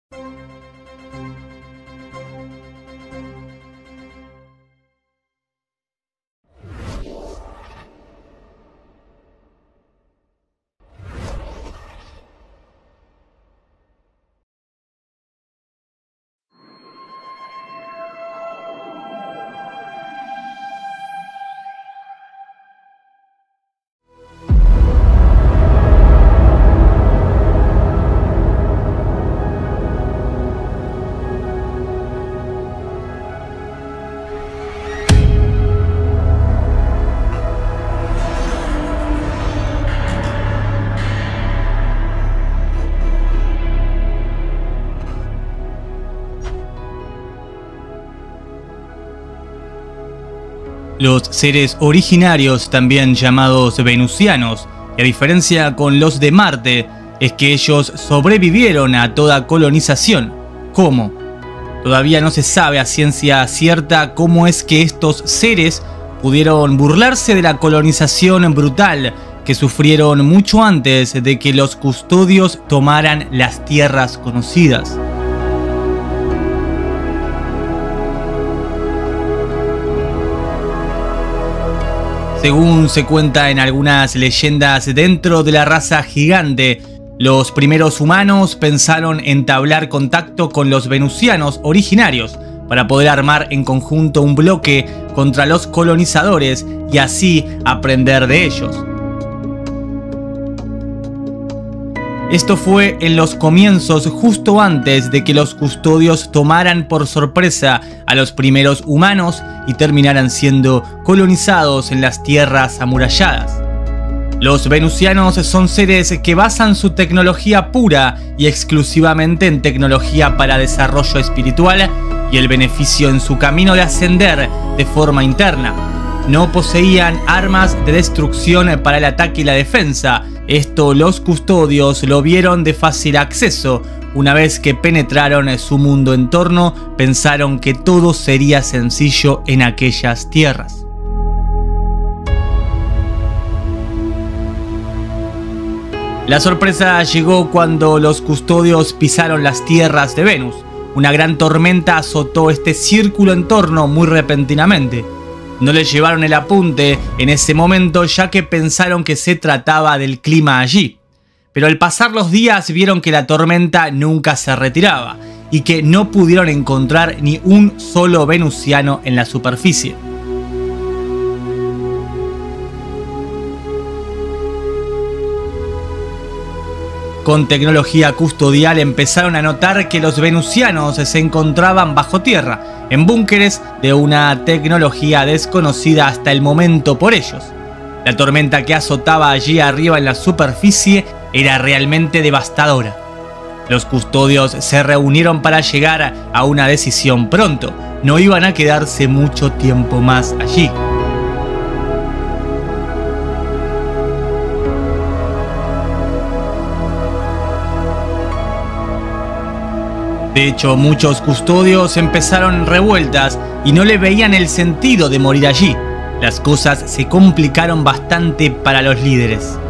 Los seres originarios, también llamados venusianos, y a diferencia con los de Marte, es que ellos sobrevivieron a toda colonización. ¿Cómo? Todavía no se sabe a ciencia cierta cómo es que estos seres pudieron burlarse de la colonización brutal que sufrieron mucho antes de que los custodios tomaran las tierras conocidas. Según se cuenta en algunas leyendas, dentro de la raza gigante, los primeros humanos pensaron entablar contacto con los venusianos originarios para poder armar en conjunto un bloque contra los colonizadores y así aprender de ellos. Esto fue en los comienzos, justo antes de que los custodios tomaran por sorpresa a los primeros humanos y terminaran siendo colonizados en las tierras amuralladas. Los venusianos son seres que basan su tecnología pura y exclusivamente en tecnología para desarrollo espiritual y el beneficio en su camino de ascender de forma interna. No poseían armas de destrucción para el ataque y la defensa. Esto los custodios lo vieron de fácil acceso. Una vez que penetraron su mundo entorno, pensaron que todo sería sencillo en aquellas tierras. La sorpresa llegó cuando los custodios pisaron las tierras de Venus. Una gran tormenta azotó este círculo entorno muy repentinamente. No les llevaron el apunte en ese momento, ya que pensaron que se trataba del clima allí. Pero al pasar los días vieron que la tormenta nunca se retiraba y que no pudieron encontrar ni un solo venusiano en la superficie. Con tecnología custodial empezaron a notar que los venusianos se encontraban bajo tierra, en búnkeres de una tecnología desconocida hasta el momento por ellos. La tormenta que azotaba allí arriba en la superficie era realmente devastadora. Los custodios se reunieron para llegar a una decisión pronto. No iban a quedarse mucho tiempo más allí. De hecho, muchos custodios empezaron revueltas y no le veían el sentido de morir allí. Las cosas se complicaron bastante para los líderes.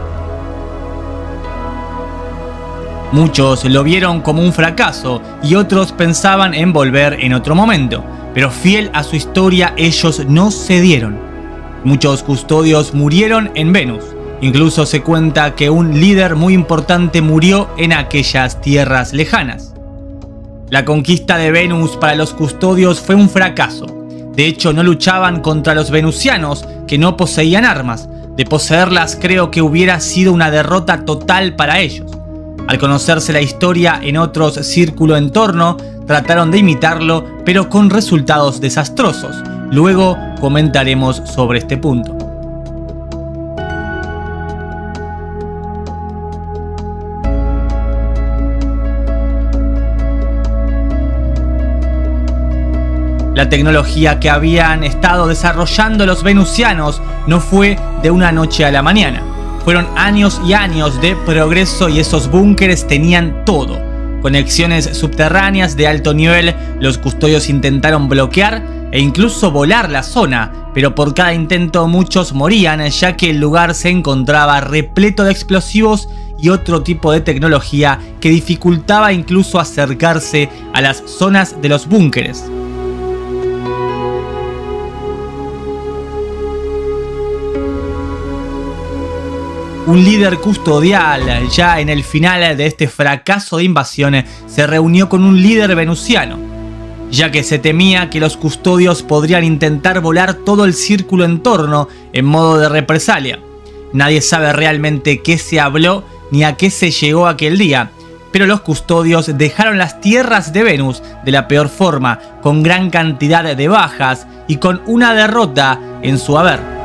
Muchos lo vieron como un fracaso y otros pensaban en volver en otro momento, pero fiel a su historia ellos no cedieron. Muchos custodios murieron en Venus. Incluso se cuenta que un líder muy importante murió en aquellas tierras lejanas. La conquista de Venus para los custodios fue un fracaso. De hecho, no luchaban contra los venusianos, que no poseían armas. De poseerlas, creo que hubiera sido una derrota total para ellos. Al conocerse la historia en otros círculos en torno, trataron de imitarlo, pero con resultados desastrosos. Luego comentaremos sobre este punto. La tecnología que habían estado desarrollando los venusianos no fue de una noche a la mañana. Fueron años y años de progreso y esos búnkeres tenían todo. Conexiones subterráneas de alto nivel, los custodios intentaron bloquear e incluso volar la zona, pero por cada intento muchos morían, ya que el lugar se encontraba repleto de explosivos y otro tipo de tecnología que dificultaba incluso acercarse a las zonas de los búnkeres. Un líder custodial, ya en el final de este fracaso de invasión, se reunió con un líder venusiano, ya que se temía que los custodios podrían intentar volar todo el círculo en torno en modo de represalia. Nadie sabe realmente qué se habló ni a qué se llegó aquel día, pero los custodios dejaron las tierras de Venus de la peor forma, con gran cantidad de bajas y con una derrota en su haber.